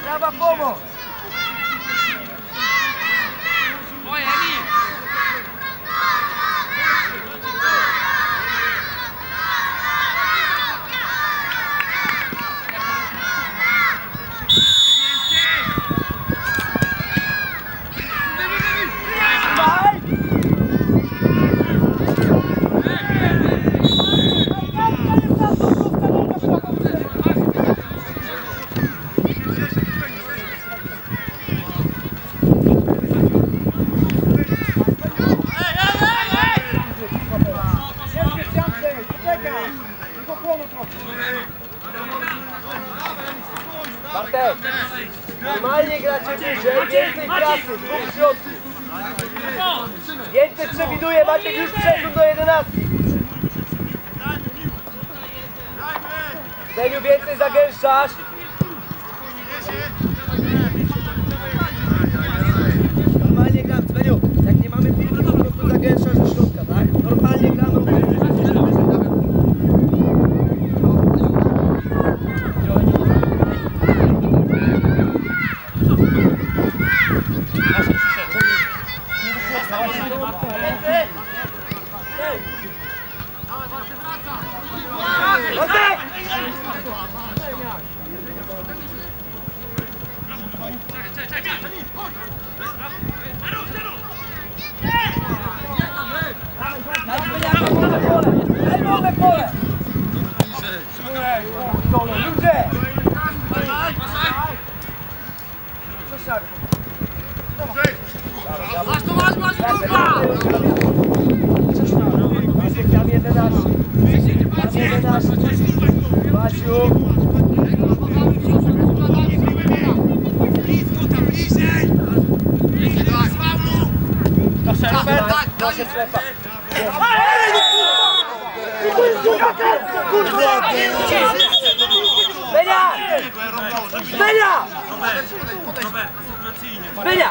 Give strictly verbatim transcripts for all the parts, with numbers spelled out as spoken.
Brawa pomoc! Moje, Emil! Bartek, normalnie gracie bliżej, więcej pracy, dwóch środków. Więcej przewiduje, Bartek już przeszedł do jedenastki. Zeniu, więcej zagęszczasz. Normalnie gram, Zeniu, jak nie mamy piłki, to po prostu zagęszczasz do środka, tak? Normalnie gramy. Daj wolne pole! Ludzie! Masz to, masz, masz, kurwa! Tam jedenaście. Tam jedenaście. Basiu. Proszę strefa. Benia! Benia! Benia!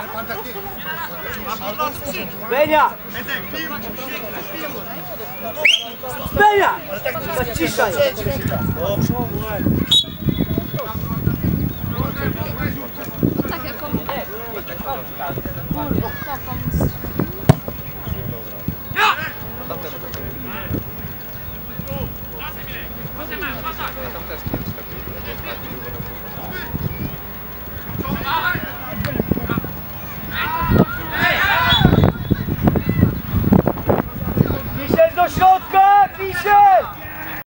Benia! Benia! Zaciszaj! Tak jak komu. Ja!